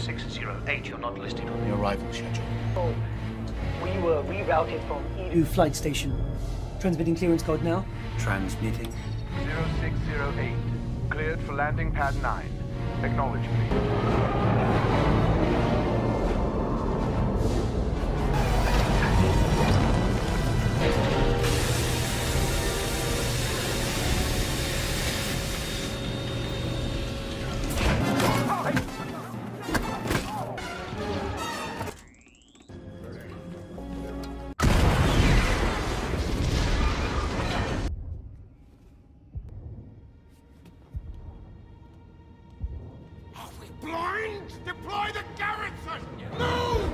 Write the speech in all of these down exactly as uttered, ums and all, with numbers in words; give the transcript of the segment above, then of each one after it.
six zero eight. You're not listed on The arrival schedule. Oh, we were rerouted from New flight station. Transmitting clearance code now. Transmitting. zero six zero eight. Cleared for landing pad nine. Acknowledge, please. Blind! Deploy the garrison! Move!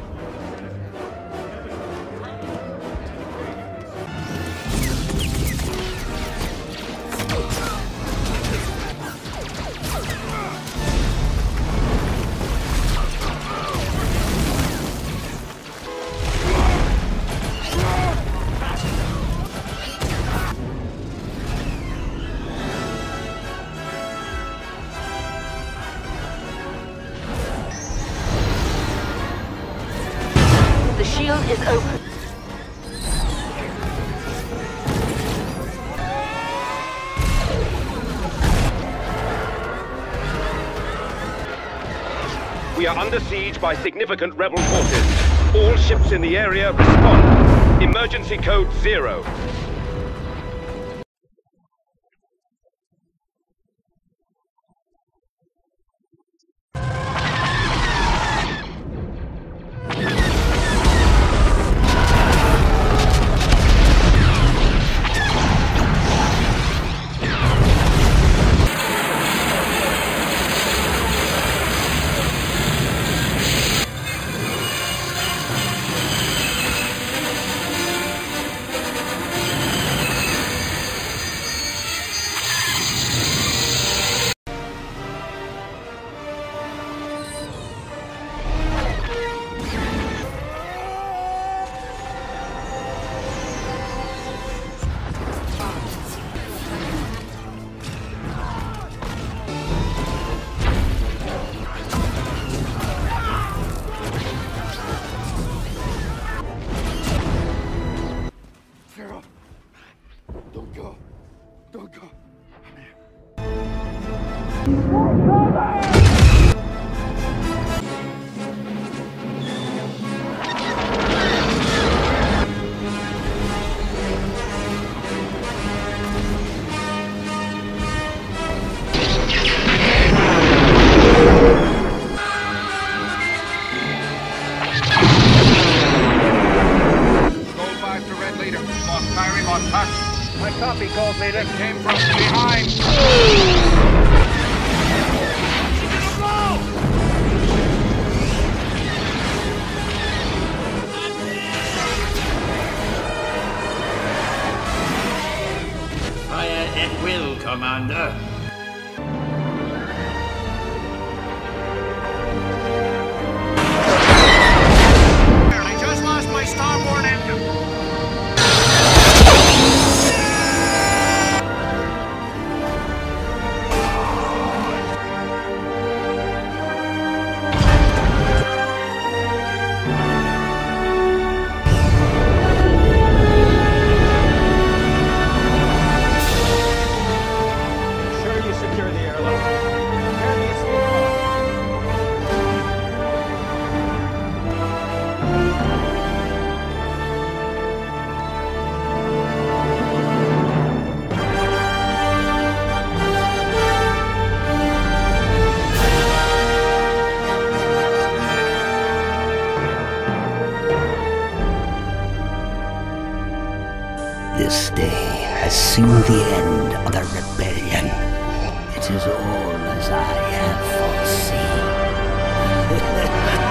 The shield is open. We are under siege by significant rebel forces. All ships in the area respond. Emergency code zero. Don't go. Don't go. I'm here. I copy, Gold Leader. Came from behind. Fire at will, Commander. I just lost my starboard engine. This day has seen the end of the rebellion. It is all as I have foreseen.